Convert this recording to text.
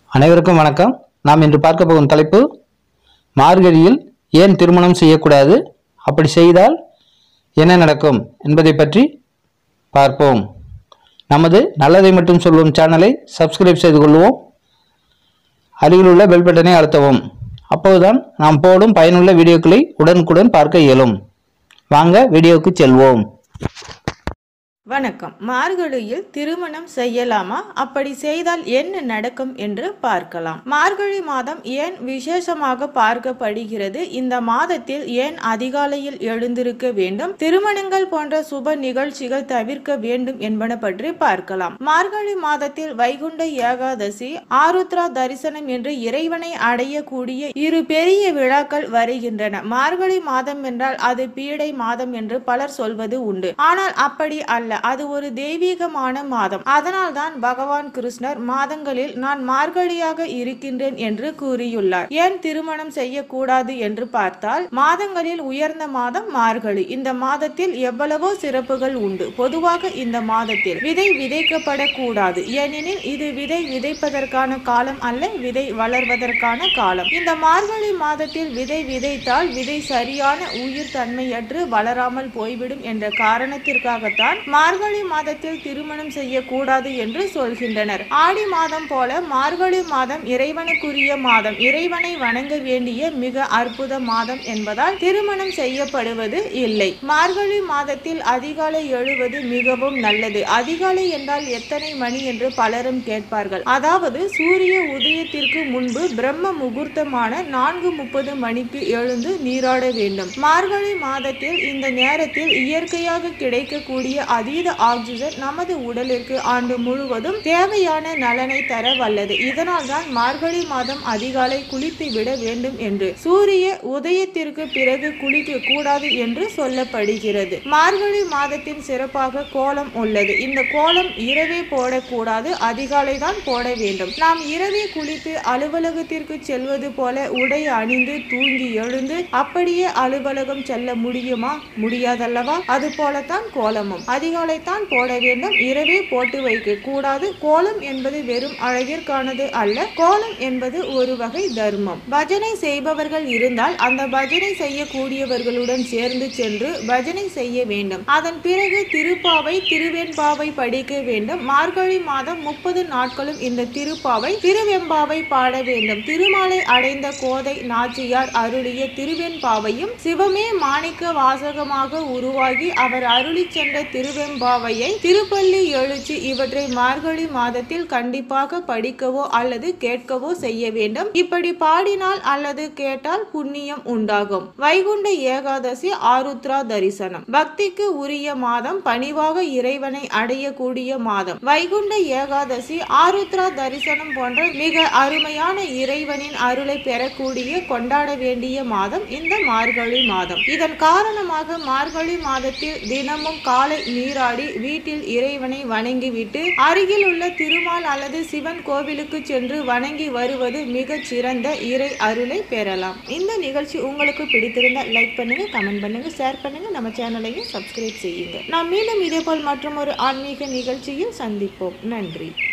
அனைவருக்கும் வணக்கம். நாம் இன்று பார்க்க போகும் தலைப்பு மார்கழியில் ஏன் திருமணம் செய்யக்கூடாது, அப்படி செய்தால் என்ன நடக்கும் என்பதை பற்றி பார்ப்போம். நமது நல்லதை மட்டும் சொல்வோம் சேனலை சப்ஸ்கிரைப் செய்து கொள்வோம். அருகில் உள்ள பெல் பட்டனை அழுத்தவும். அப்போதுதான் நாம் போடும் பயனுள்ள வீடியோக்களை உடனுக்குடன் பார்க்க இயலும். வாங்க வீடியோவுக்கு செல்வோம். வணக்கம். மார்கழியில் திருமணம் செய்யலாமா, அப்படி செய்தால் என்ன நடக்கும் என்று பார்க்கலாம். மார்கழி மாதம் ஏன் விசேஷமாக பார்க்கப்படுகிறது, இந்த மாதத்தில் ஏன் அதிகாலையில் எழுந்திருக்க வேண்டும், திருமணங்கள் போன்ற சுப நிகழ்ச்சிகள் தவிர்க்க வேண்டும் என்பன பற்றி பார்க்கலாம். மார்கழி மாதத்தில் வைகுண்ட ஏகாதசி, ஆருத்ரா தரிசனம் என்று இறைவனை அடையக்கூடிய இரு பெரிய விழாக்கள் வருகின்றன. மார்கழி மாதம் என்றால் அது பீடை மாதம் என்று பலர் சொல்வது உண்டு. ஆனால் அப்படி அல்ல, அது ஒரு தெய்வீகமான மாதம். அதனால் தான் பகவான் கிருஷ்ணர் மாதங்களில் நான் மார்கழியாக இருக்கின்றேன் என்று கூறியுள்ளார். ஏன் திருமணம் செய்யக்கூடாது என்று பார்த்தால், மாதங்களில் உயர்ந்த மாதம் மார்கழி. இந்த மாதத்தில் எவ்வளவோ சிறப்புகள் உண்டு. பொதுவாக இந்த மாதத்தில் விதை விதைக்கப்படக்கூடாது, ஏனெனில் இது விதை விதைப்பதற்கான காலம் அல்ல, விதை வளர்வதற்கான காலம். இந்த மார்கழி மாதத்தில் விதை விதைத்தால் விதை சரியான உயிர் தன்மையற்று வளராமல் போய்விடும் என்ற காரணத்திற்காகத்தான் மார்கழி மாதத்தில் திருமணம் செய்யக்கூடாது என்று சொல்கின்றனர். ஆடி மாதம் போல மார்கழி மாதம் இறைவனுக்குரிய மாதம், இறைவனை வணங்க வேண்டிய மிக அற்புத மாதம் என்பதால் திருமணம் செய்யப்படுவது இல்லை. மார்கழி மாதத்தில் அதிகாலை எழுவது மிகவும் நல்லது. அதிகாலை என்றால் எத்தனை மணி என்று பலரும் கேட்பார்கள். அதாவது சூரிய உதயத்திற்கு முன்பு பிரம்ம முகூர்த்தமான 4:30 மணிக்கு எழுந்து நீராட வேண்டும். மார்கழி மாதத்தில் இந்த நேரத்தில் இயற்கையாக கிடைக்கக்கூடிய அதீத ஆக்சிஜன் நமது உடலிற்கு ஆண்டு முழுவதும் தேவையான நலனை தர வல்லது. இதனால் தான் மார்கழி மாதம் அதிகாலை குளித்து விட வேண்டும் என்று, சூரிய உதயத்திற்கு பிறகு குளிக்க கூடாது என்று சொல்லப்படுகிறது. மார்கழி மாதத்தின் சிறப்பாக கோலம் உள்ளது. இந்த கோலம் இரவே போடக்கூடாது, அதிகாலை தான் போட வேண்டும். நாம் இரவே குளித்து அலுவலகத்திற்கு செல்வது போல உடை அணிந்து தூங்கி எழுந்து அப்படியே அலுவலகம் செல்ல முடியுமா? முடியாதல்லவா? அது போலத்தான் கோலமும் அதிகாலை தான் போட வேண்டும், இரவே போட்டு வைக்க கூடாது. கோலம் என்பது வெறும் அழகிற்கானது அல்ல, கோலம் என்பது ஒரு வகை தர்மம். பஜனை செய்பவர்கள் இருந்தால் அந்த பஜனை செய்யக்கூடியவர்களுடன் சேர்ந்து சென்று பஜனை செய்ய வேண்டும். அதன் பிறகு திருப்பாவை திருவெண்பாவை படிக்க வேண்டும். மார்கழி மாதம் 30 நாட்களும் இந்த திருப்பாவை திருவெம்பாவை பாட வேண்டும். திருமாலை அடைந்த கோதை நாச்சியார் அருளிய திருவெண்பாவையும் சிவமே மாணிக்க வாசகமாக உருவாகி அவர் அருளி சென்ற திருவெம்பாவையை, திருப்பள்ளி எழுச்சி இவற்றை மார்கழி மாதத்தில் கண்டிப்பாக படிக்கவோ அல்லது கேட்கவோ செய்ய வேண்டும். இப்படி பாடினால் அல்லது கேட்டால் புண்ணியம் உண்டாகும். வைகுண்ட ஏகாதசி, ஆருத்ரா தரிசனம் பக்திக்கு உரிய மாதம், பணிவாக இறைவனை அடையக்கூடிய மாதம். வைகுண்ட ஏகாதசி, ஆருத்ரா தரிசனம் போன்ற மிக அருமையான இறைவனின் அருளை பெறக்கூடிய கொண்டாட வேண்டிய மாதம் இந்த மார்கழி மாதம். இதன் காரணமாக மார்கழி மாதத்தில் தினமும் காலை நீராடி வீட்டில் இறைவனை வணங்கிவிட்டு அருகில் உள்ள திருமால் அல்லது சிவன் கோவிலுக்கு சென்று வணங்கி வருவது மிக சிறந்த இறை அருளை பெறலாம். இந்த நிகழ்ச்சி உங்களுக்கு பிடித்திருந்தால் லைக் பண்ணுங்க, கமெண்ட் பண்ணுங்க, ஷேர் பண்ணுங்க, நம்ம சேனலையும் சப்ஸ்கிரைப் செய்யுங்க. நாம் மீண்டும் இதேபோல் மற்றும் ஒரு ஆன்மீக நிகழ்ச்சியில் சந்திப்போம். நன்றி.